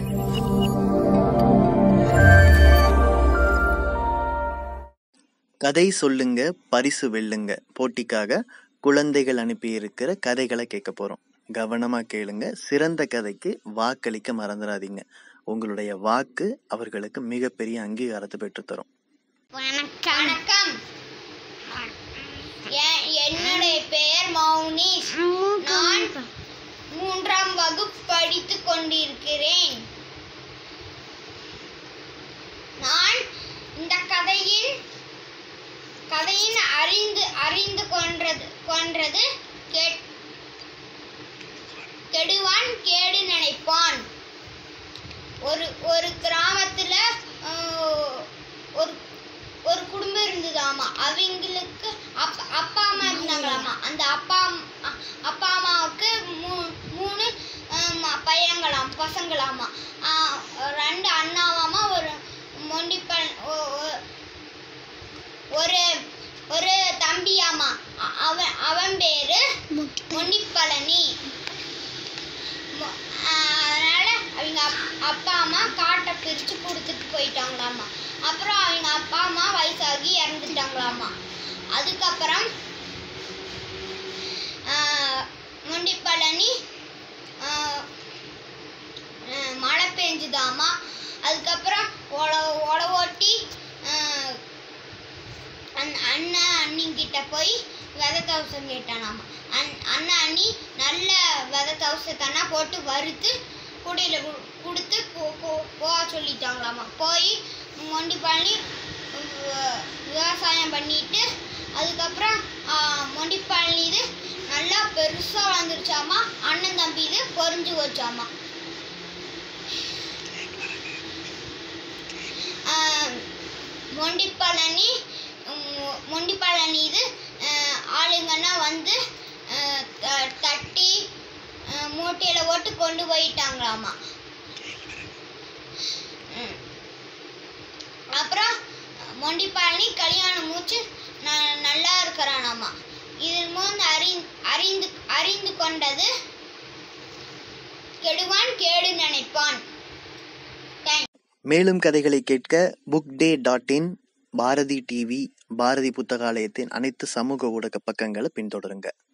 கதை சொல்லுங்க பரிசு வெல்லுங்க போட்டிக்காக குழந்தைகள் அனுப்பியிருக்கிற கதைகளை கேட்க போறோம். கவனமா கேளுங்க. சிறந்த கதைக்கு வாக்களிக்க மறந்துடாதீங்க. உங்களுடைய வாக்கு அவர்களுக்கு மிகப்பெரிய அங்கீகாரத்தை பெற்றுத்தரும். வணக்கம். என்னுடைய பெயர் மௌனிஷ். நான் 3ஆம் வகுப்பு படித்துக் கொண்டிருக்கிறேன். நான் இந்த கதையின் அறிந்து கொன்றது கெடுவான் கேடு நினைப்பான். ஒரு கிராமத்துல ஒரு குடும்பம் இருந்ததாமா. அவங்களுக்கு அப்பா அம்மா இருந்தாங்களாமா. அந்த அப்பா அம்மாவுக்கு 3 பசங்களாமா. 2 அண்ணாவாமா, ஒரு மொண்டிப்பன், ஒரு தம்பியாமா. அவன் பேரு மொண்டிப்பழனி. அதனால அவங்க அப்பா அம்மா காட்டை பிரிச்சு கொடுத்துட்டு போயிட்டாங்களாமா. அப்புறம் அவங்க அப்பா அம்மா வயசாகி இறந்துட்டாங்களாமா. அதுக்கப்புறம் மொண்டிப்பழனி மழை பெஞ்சுதாமா. அதுக்கப்புறம் ஓட்டி அண்ணன் அண்ணிக்கிட்ட போய் விதை தவசம் கேட்டானாமா. அண்ணன் அண்ணி நல்ல விதை தவசத்தானா போட்டு வறுத்து குடியில கொடுத்து போக சொல்லிட்டாங்களாமா. போய் மொண்டிப்பழனி விவசாயம் பண்ணிட்டு அதுக்கப்புறம் மொண்டிப்பழனி இது நல்லா பெருசா வளர்ந்துருச்சாமா. அண்ணன் தம்பி இது பொறிஞ்சு வச்சாமா. மொண்டிப்பழனி இது ஆளுங்கன்னா வந்து தட்டி மூட்டையில ஓட்டு கொண்டு போயிட்டாங்களாமா. அப்புறம் மொண்டிப்பழனி கல்யாணம் மூச்சு நல்லா இருக்கிறானாமா. இதன் மூலம் அறிந்து கொண்டது கெடுவான் கேடு நினைப்பான். மேலும் கதைகளை கேட்க bookday.in, பாரதி டிவி, பாரதி புத்தகாலயத்தின் அனைத்து சமூக ஊடக பக்கங்களை பின்தொடருங்க.